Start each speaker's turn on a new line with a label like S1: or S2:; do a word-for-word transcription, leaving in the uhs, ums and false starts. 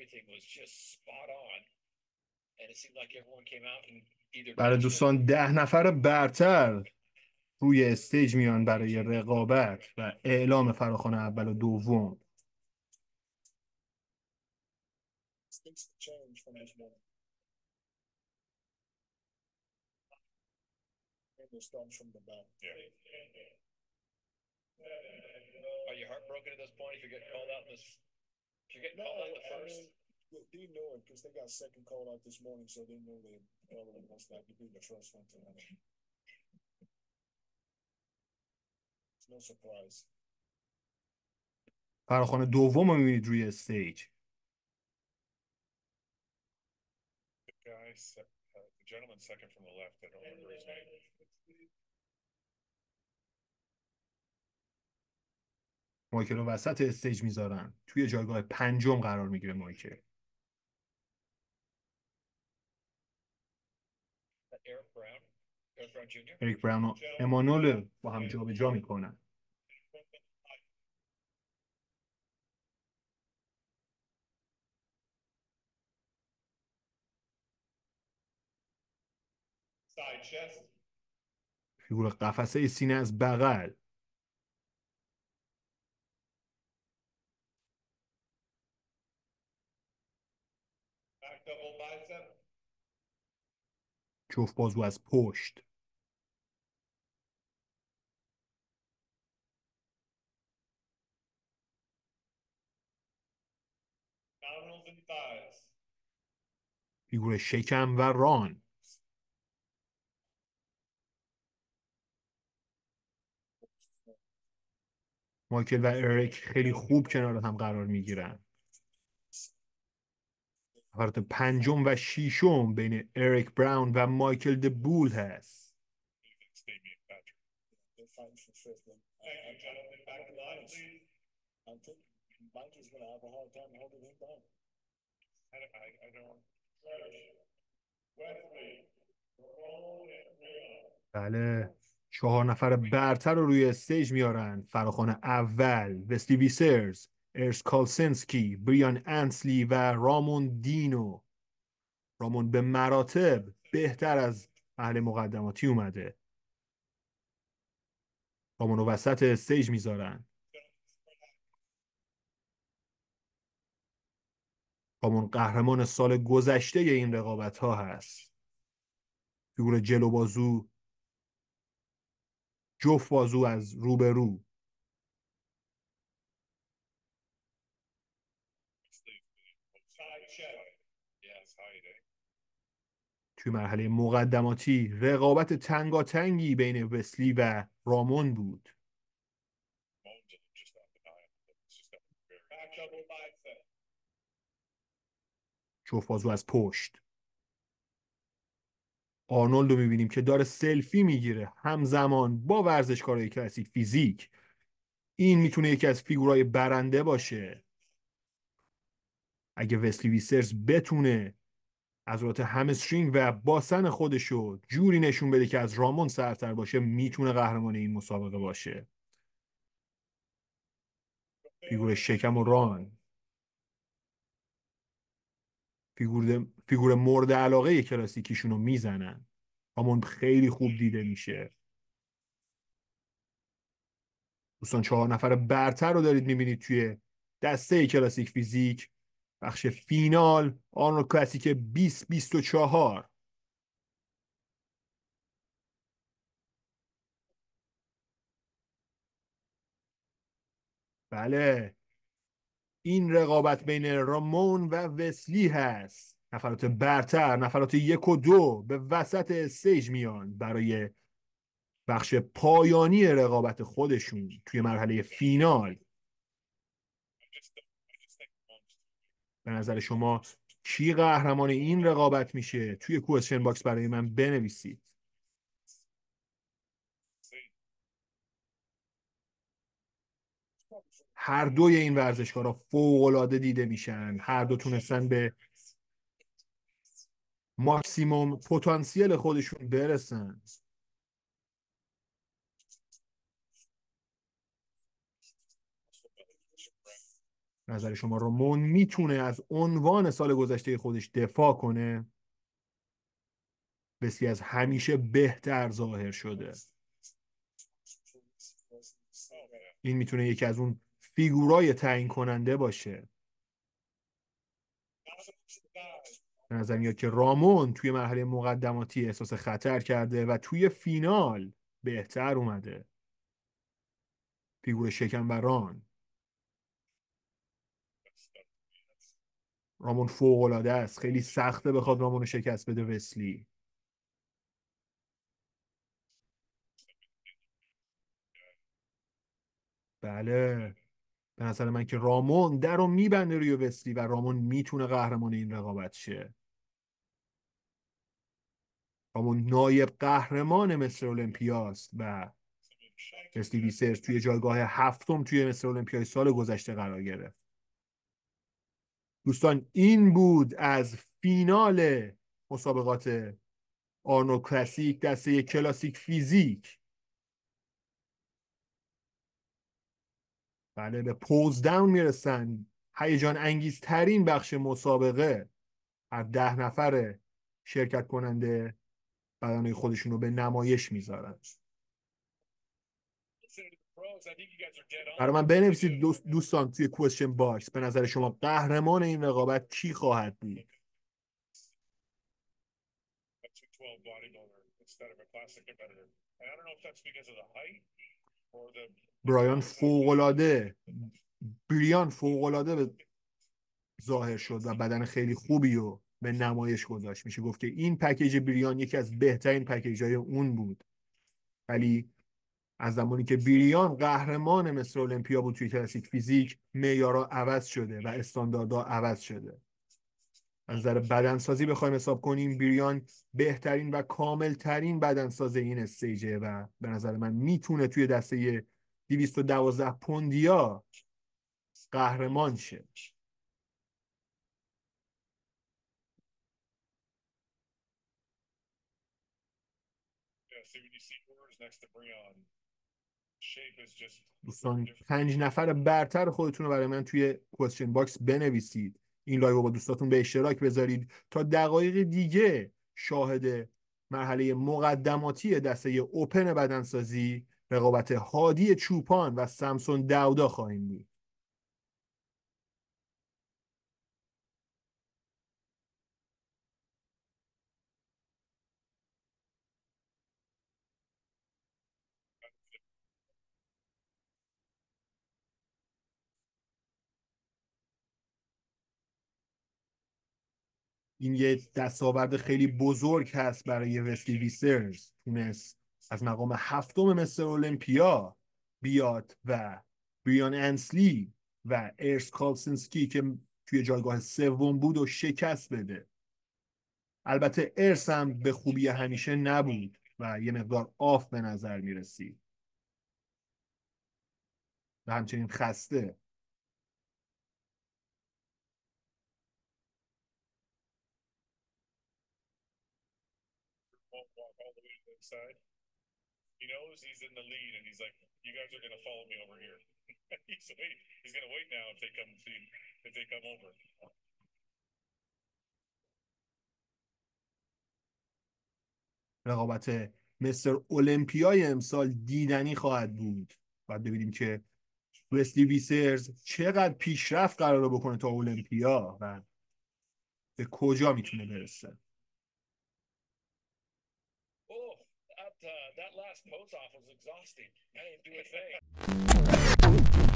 S1: برای دوستان ده نفر برتر روی استیج میان برای رقابت و اعلام فراخوان اول و دوم. فراخوان دوم رو میبینید روی استیج. مایکل رو وسط استیج میذارن، توی جایگاه پنجم قرار میگیره مایکل. اریک براون و امانول با هم جا به جا میکنن. فیگور قفسه سینه از بغل. جفت بازو از پشت. فیگور شکم و ران. مایکل و اریک خیلی خوب کنار هم قرار میگیرن. نفرات پنجم و ششم بین اریک براون و مایکل دبول هست. بله، چهار نفر برتر رو روی استیج میارن. فراخوان اول وسلی ویسرز، ارس کالسنسکی، بریان انسلی و رامون دینو. رامون به مراتب بهتر از اهل مقدماتی اومده. رامون رو وسط استیج میذارن. رامون قهرمان سال گذشته این رقابت ها هست. فیگور جلو بازو، جفت بازو از روبرو. توی مرحله مقدماتی رقابت تنگاتنگی بین وسلی و رامون بود. جفت بازو از پشت. آرنولد رو میبینیم که داره سلفی میگیره همزمان با ورزشکارای کلاسیک فیزیک. این میتونه یکی از فیگورای برنده باشه. اگه وسلی ویسرز بتونه عضلات همسترینگ و باسن خودشو جوری نشون بده که از رامون سرتر باشه، میتونه قهرمان این مسابقه باشه. فیگور شکم و ران. فیگور فیگور مورد علاقه کلاسیکیشون رو میزنن. رامون خیلی خوب دیده میشه. دوستان چهار نفر برتر رو دارید میبینید توی دسته کلاسیک فیزیک. بخش فینال آرنولد کلاسیک بیست بیست و چهار. بله، این رقابت بین رامون و وسلی هست. نفرات برتر، نفرات یک و دو به وسط استیج میان برای بخش پایانی رقابت خودشون توی مرحله فینال. به نظر شما کی قهرمان این رقابت میشه؟ توی کوئسشن باکس برای من بنویسید. هر دوی این ورزشکارا فوق‌العاده دیده میشن. هر دو تونستن به ماکسیموم پتانسیل خودشون برسن. نظر شما رامون میتونه از عنوان سال گذشته خودش دفاع کنه؟ وسلی از همیشه بهتر ظاهر شده. این میتونه یکی از اون فیگورای تعیین کننده باشه. به نظر میاد که رامون توی مرحله مقدماتی احساس خطر کرده و توی فینال بهتر اومده. فیگور شکمبران. رامون فوق‌العاده است. خیلی سخته بخواد رامون رو شکست بده وسلی. بله، به نظر من که رامون در رو میبنده روی وسلی و رامون میتونه قهرمان این رقابت شه. رامون نایب قهرمان مستر المپیاست و وسلی ویسرز توی جایگاه هفتم توی مستر المپیای سال گذشته قرار گرفت. دوستان، این بود از فینال مسابقات آرنو کلاسیک دسته کلاسیک فیزیک. بله، به پوز داون میرسن. هیجان انگیز ترین بخش مسابقه. هر ده نفر شرکت کننده بدنهای خودشون رو به نمایش میذارن. برای من بنویسید دوستان توی کوشن باکس، به نظر شما قهرمان این رقابت کی خواهد بود؟ برایان فوق‌العاده بریان فوق‌العاده به ظاهر شد و بدن خیلی خوبی رو به نمایش گذاشت. میشه گفت که این پکیج بریان یکی از بهترین پکیج‌های اون بود. ولی از زمانی که بریان قهرمان مستر المپیا بود توی کلاسیک فیزیک، معیارها عوض شده و استانداردها عوض شده. از نظر بدنسازی بخوایم حساب کنیم، بریان بهترین و کاملترین بدنساز این استیجه و به نظر من میتونه توی دسته دویست و دوازده پوندیا قهرمان شه. دوستان، پنج نفر برتر خودتون رو برای من توی کوشن باکس بنویسید. این لایو رو با دوستاتون به اشتراک بذارید تا دقایق دیگه شاهد مرحله مقدماتی دسته اوپن بدنسازی، رقابت هادی چوپان و سامسون داودا خواهیم بود. این یه دستاورد خیلی بزرگ هست برای وسلی ویسرز. تونست از مقام هفتم مستر المپیا بیاد و بریان انسلی و ارس کالسینسکی که توی جایگاه سوم بود و شکست بده. البته ارس هم به خوبی همیشه نبود و یه مقدار آف به نظر میرسید و همچنین خسته. He knows he's in the lead and he's like, you guys are going to follow me over here. he's waiting. He's going to wait now if they come see if they come over. رقابت مستر المپیای امسال دیدنی خواهد بود. باید ببینیم که وسلی ویسرز چقدر پیشرفت قراره بکنه تا المپیا و به کجا میتونه برسه. Oh, that, uh, that last post off was exhausting. I didn't do a thing.